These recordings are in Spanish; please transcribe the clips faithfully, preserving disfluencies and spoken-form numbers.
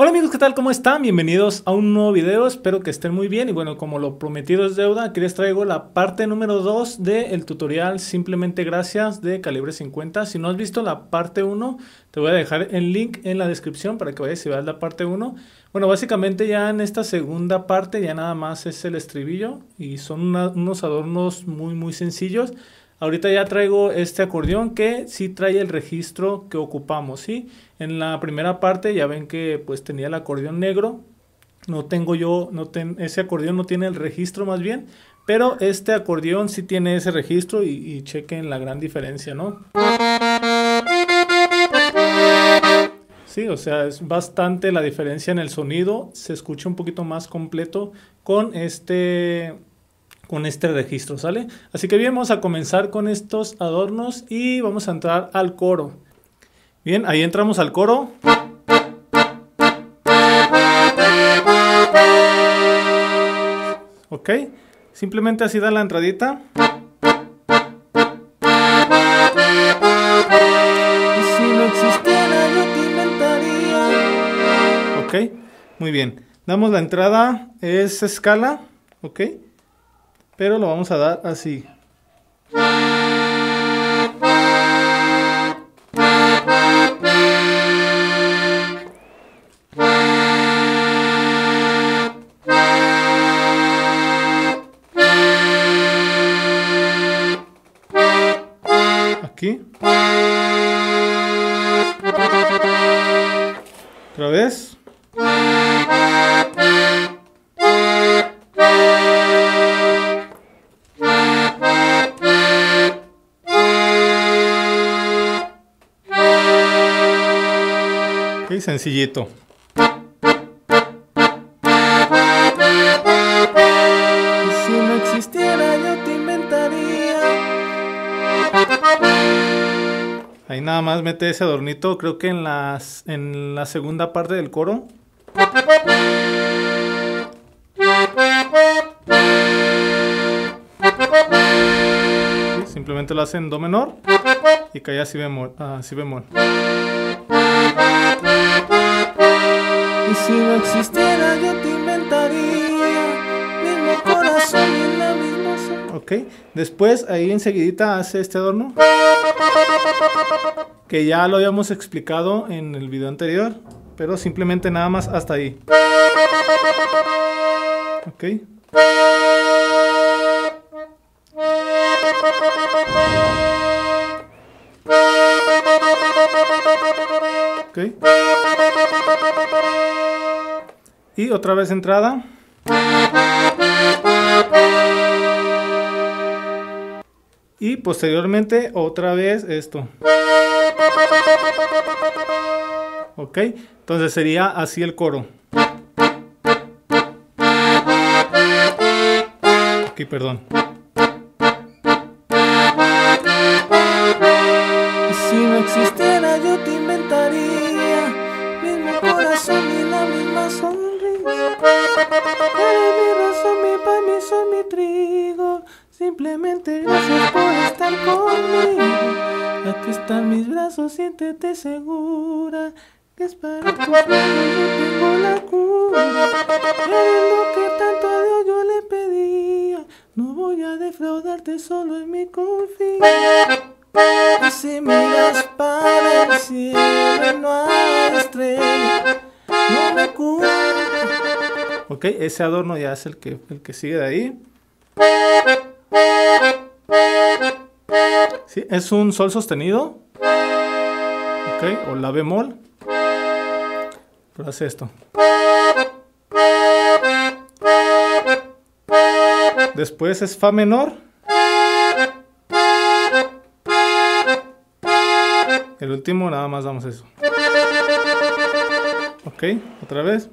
Hola amigos, ¿qué tal? ¿Cómo están? Bienvenidos a un nuevo video, espero que estén muy bien y bueno, como lo prometido es deuda, aquí les traigo la parte número dos del tutorial Simplemente Gracias de Calibre cincuenta. Si no has visto la parte uno, te voy a dejar el link en la descripción para que vayas y veas la parte uno. Bueno, básicamente ya en esta segunda parte ya nada más es el estribillo y son una, unos adornos muy muy sencillos. Ahorita ya traigo este acordeón que sí trae el registro que ocupamos, ¿sí? En la primera parte ya ven que pues tenía el acordeón negro. No tengo yo, no ten, ese acordeón no tiene el registro más bien, pero este acordeón sí tiene ese registro y, y chequen la gran diferencia, ¿no? Sí, o sea, es bastante la diferencia en el sonido. Se escucha un poquito más completo con este... con este registro, ¿sale? Así que bien, vamos a comenzar con estos adornos y vamos a entrar al coro. Bien, ahí entramos al coro. Ok, simplemente así da la entradita. Y si no existiera yo te inventaría. Ok, muy bien. Damos la entrada, es escala, ok. Pero lo vamos a dar así. Aquí. Otra vez. Ok, sencillito. Y si no existiera yo te inventaría. Ahí nada más mete ese adornito, creo que en, las, en la segunda parte del coro. Simplemente lo hace en do menor y cae a si bemol, a si bemol. Y si no existiera yo te inventaría mismo corazón y en la misma zona. Ok, después ahí enseguidita hace este adorno que ya lo habíamos explicado en el video anterior, pero simplemente nada más hasta ahí. Ok. Ok. Y otra vez entrada. Y posteriormente otra vez esto. Ok, entonces sería así el coro. Aquí, perdón. Y si no existiera yo te inventaría mismo corazón y la misma sonrisa. Eres mi razón, mi pan, mi sol, mi trigo. Simplemente gracias por estar conmigo. Aquí están mis brazos, siéntete segura. Que es para tus sueños yo tengo la cura. Eres lo que tanto a Dios yo le pedía. No voy a defraudarte, solo en mi confía. Y si miras para el cielo no hay estrella, no me culpes. Ok, ese adorno ya es el que, el que sigue de ahí. Sí, es un sol sostenido. Ok, o la bemol. Pero hace esto. Después es fa menor. El último nada más damos eso. Ok, otra vez.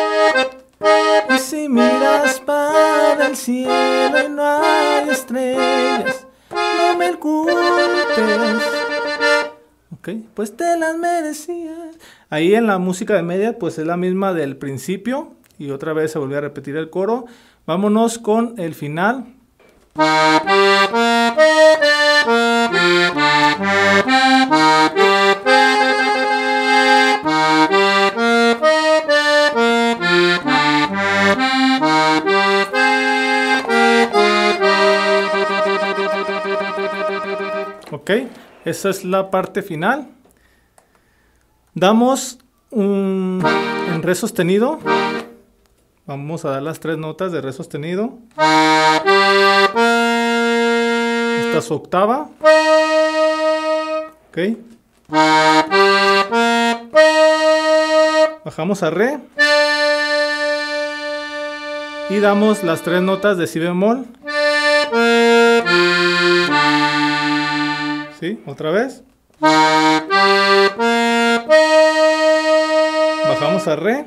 Y si miras para el cielo y no hay estrellas, no me culpes. Ok, pues te las merecías. Ahí en la música de media pues es la misma del principio. Y otra vez se volvió a repetir el coro. Vámonos con el final. Ok, esa es la parte final. Damos un en re sostenido. Vamos a dar las tres notas de re sostenido. Esta es su octava. Ok. Bajamos a re. Y damos las tres notas de si bemol. ¿Sí? Otra vez. Bajamos a re.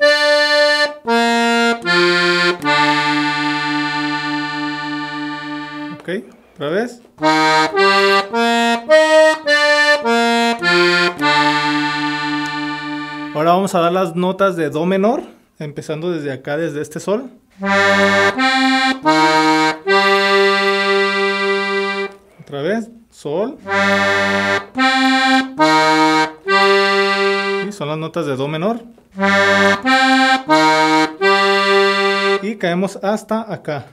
Ok, otra vez. Ahora vamos a dar las notas de do menor, empezando desde acá, desde este sol. Otra vez, sol. Y son las notas de do menor. Y caemos hasta acá.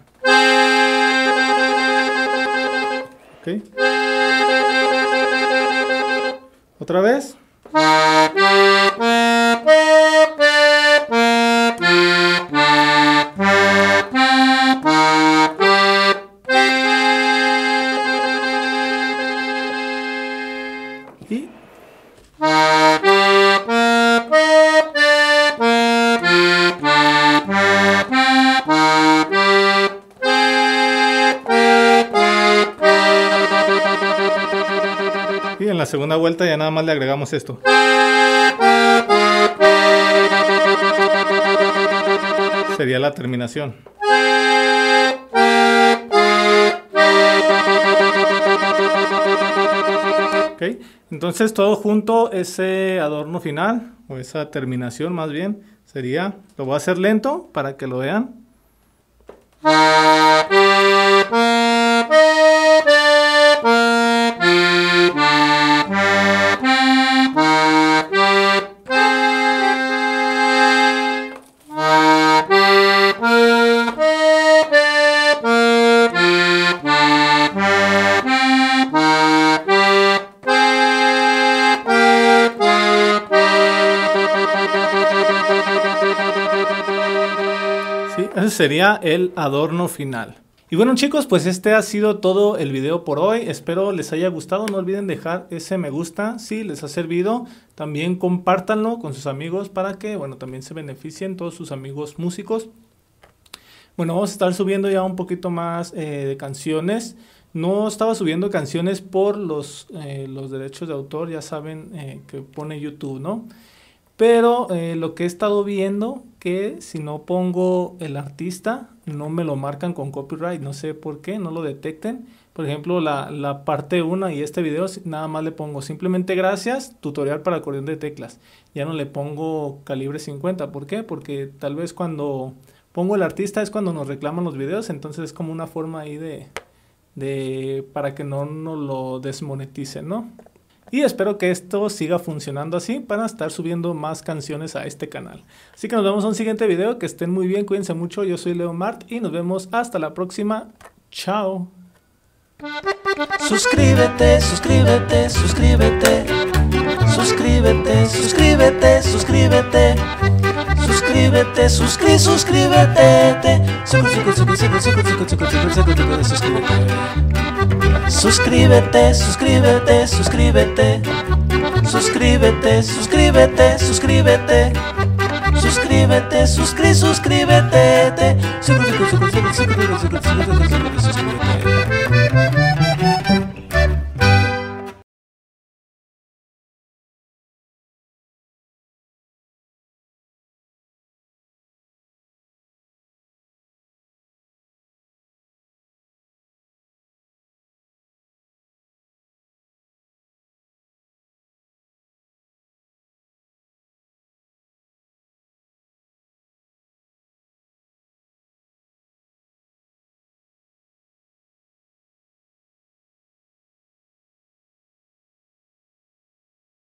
Ok. Otra vez. Y Y en la segunda vuelta ya nada más le agregamos esto. Sería la terminación. Ok, entonces todo junto, ese adorno final, o esa terminación más bien, sería, lo voy a hacer lento para que lo vean. Ese sería el adorno final. Y bueno chicos, pues este ha sido todo el video por hoy. Espero les haya gustado. No olviden dejar ese me gusta si les ha servido. También compártanlo con sus amigos para que, bueno, también se beneficien todos sus amigos músicos. Bueno, vamos a estar subiendo ya un poquito más eh, de canciones. No estaba subiendo canciones por los, eh, los derechos de autor, ya saben eh, que pone YouTube, ¿no? Pero eh, lo que he estado viendo, que si no pongo el artista, no me lo marcan con copyright, no sé por qué, no lo detecten. Por ejemplo, la, la parte uno y este video, nada más le pongo simplemente gracias, tutorial para acordeón de teclas. Ya no le pongo calibre cincuenta, ¿por qué? Porque tal vez cuando pongo el artista es cuando nos reclaman los videos, entonces es como una forma ahí de, de para que no nos lo desmoneticen, ¿no? Y espero que esto siga funcionando así para estar subiendo más canciones a este canal. Así que nos vemos en un siguiente video. Que estén muy bien, cuídense mucho. Yo soy Leo Mart y nos vemos hasta la próxima. Chao. Suscríbete, suscríbete, suscríbete. Suscríbete, suscríbete, suscríbete. Suscríbete, suscrí, suscríbete. Suscríbete, suscríbete, suscríbete. Suscríbete, suscríbete, suscríbete. Suscríbete, suscrí, suscríbete. Suscríbete.